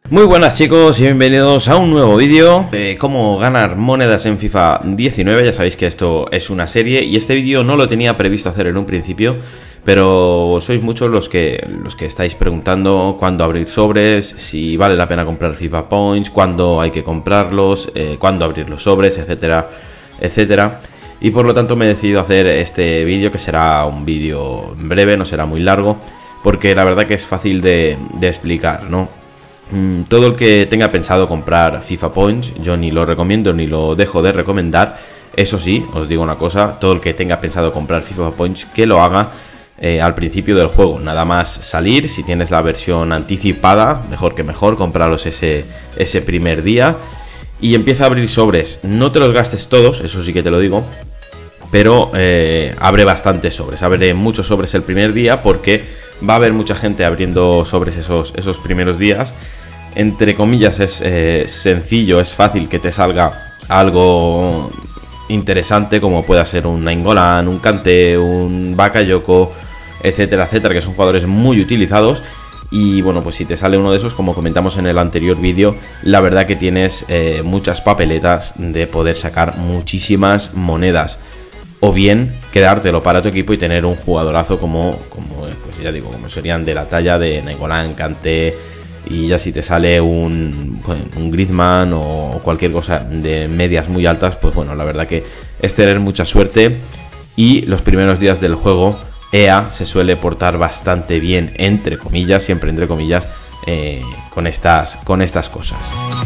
Muy buenas chicos y bienvenidos a un nuevo vídeo de cómo ganar monedas en FIFA 19. Ya sabéis que esto es una serie y este vídeo no lo tenía previsto hacer en un principio, pero sois muchos los que estáis preguntando cuándo abrir sobres, si vale la pena comprar FIFA Points, cuándo hay que comprarlos, cuándo abrir los sobres, etcétera, etcétera. Y por lo tanto me he decidido hacer este vídeo, que será un vídeo breve, no será muy largo, porque la verdad que es fácil de explicar, ¿no? Todo el que tenga pensado comprar FIFA Points, yo ni lo recomiendo ni lo dejo de recomendar. Eso sí, os digo una cosa, todo el que tenga pensado comprar FIFA Points, que lo haga al principio del juego. Nada más salir, si tienes la versión anticipada, mejor que mejor, cómpralos ese primer día. Y empieza a abrir sobres, no te los gastes todos, eso sí que te lo digo, pero abre bastantes sobres, abre muchos sobres el primer día, porque va a haber mucha gente abriendo sobres esos primeros días. Entre comillas es sencillo, es fácil que te salga algo interesante, como pueda ser un Nainggolan, un Kanté, un Bakayoko, etcétera, etcétera, que son jugadores muy utilizados. Y bueno, pues si te sale uno de esos, como comentamos en el anterior vídeo, la verdad que tienes muchas papeletas de poder sacar muchísimas monedas. O bien quedártelo para tu equipo y tener un jugadorazo como pues ya digo, como serían de la talla de Nainggolan, Kanté. Y ya si te sale un Griezmann o cualquier cosa de medias muy altas, pues bueno, la verdad que es tener mucha suerte. Y los primeros días del juego EA se suele portar bastante bien, entre comillas, siempre entre comillas, con estas cosas.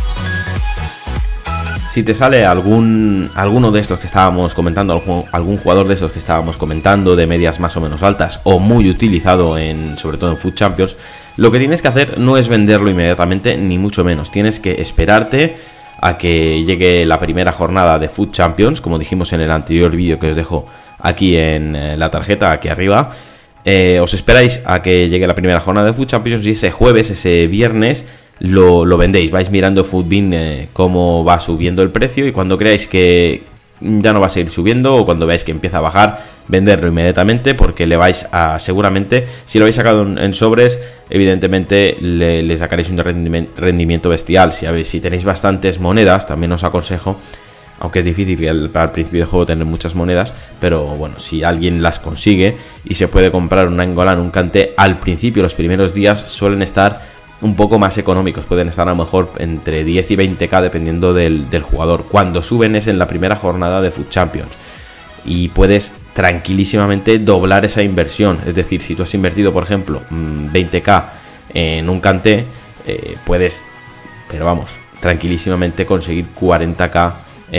Si te sale alguno de estos que estábamos comentando, algún jugador de estos que estábamos comentando, de medias más o menos altas o muy utilizado sobre todo en FUT Champions, lo que tienes que hacer no es venderlo inmediatamente, ni mucho menos. Tienes que esperarte a que llegue la primera jornada de FUT Champions, como dijimos en el anterior vídeo que os dejo aquí en la tarjeta, aquí arriba. Os esperáis a que llegue la primera jornada de FUT Champions y ese jueves, ese viernes, lo vendéis. Vais mirando FUTBIN cómo va subiendo el precio, y cuando creáis que ya no va a seguir subiendo, o cuando veáis que empieza a bajar, venderlo inmediatamente, porque le vais a, seguramente, si lo habéis sacado en sobres, evidentemente le sacaréis un rendimiento bestial. Si tenéis bastantes monedas, también os aconsejo, aunque es difícil al principio del juego tener muchas monedas, pero bueno, si alguien las consigue y se puede comprar un Nainggolan, un Kanté, al principio, los primeros días suelen estar un poco más económicos, pueden estar a lo mejor entre 10 y 20k dependiendo del jugador. Cuando suben es en la primera jornada de FUT Champions y puedes tranquilísimamente doblar esa inversión. Es decir, si tú has invertido, por ejemplo, 20k en un Kanté, puedes, pero vamos, tranquilísimamente conseguir 40k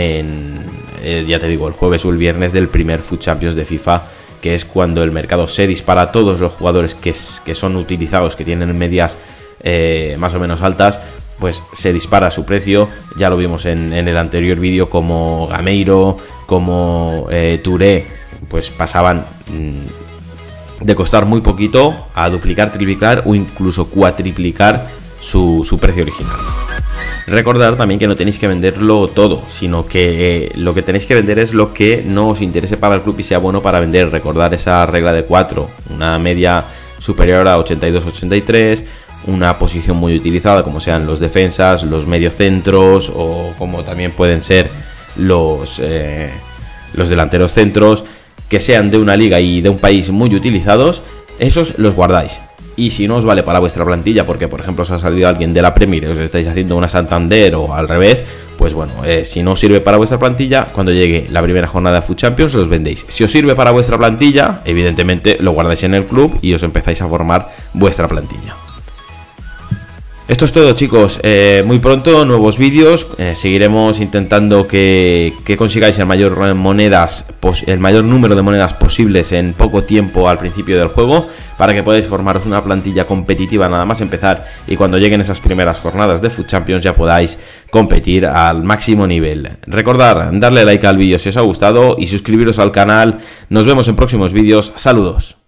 ya te digo, el jueves o el viernes del primer FUT Champions de FIFA, que es cuando el mercado se dispara. Todos los jugadores que son utilizados, que tienen medias más o menos altas, pues se dispara su precio. Ya lo vimos en el anterior vídeo, como Gameiro, como Touré, pues pasaban de costar muy poquito a duplicar, triplicar o incluso cuatriplicar su precio original. Recordar también que no tenéis que venderlo todo, sino que lo que tenéis que vender es lo que no os interese para el club y sea bueno para vender. Recordar esa regla de 4, una media superior a 82-83, una posición muy utilizada, como sean los defensas, los mediocentros, o como también pueden ser los delanteros centros, que sean de una liga y de un país muy utilizados. Esos los guardáis. Y si no os vale para vuestra plantilla, porque por ejemplo os ha salido alguien de la Premier y os estáis haciendo una Santander o al revés, pues bueno, si no os sirve para vuestra plantilla, cuando llegue la primera jornada de FUT Champions los vendéis. Si os sirve para vuestra plantilla, evidentemente lo guardáis en el club y os empezáis a formar vuestra plantilla. Esto es todo, chicos. Muy pronto nuevos vídeos. Seguiremos intentando que consigáis el mayor número de monedas posibles en poco tiempo al principio del juego, para que podáis formaros una plantilla competitiva nada más empezar, y cuando lleguen esas primeras jornadas de FUT Champions ya podáis competir al máximo nivel. Recordad darle like al vídeo si os ha gustado y suscribiros al canal. Nos vemos en próximos vídeos. Saludos.